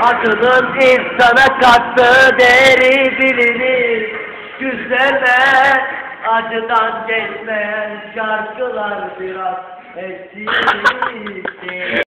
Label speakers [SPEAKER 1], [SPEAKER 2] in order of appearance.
[SPEAKER 1] Acının insana kattığı değeri bilinir. Güzele acıdan geçmeyen şarkılar biraz eski.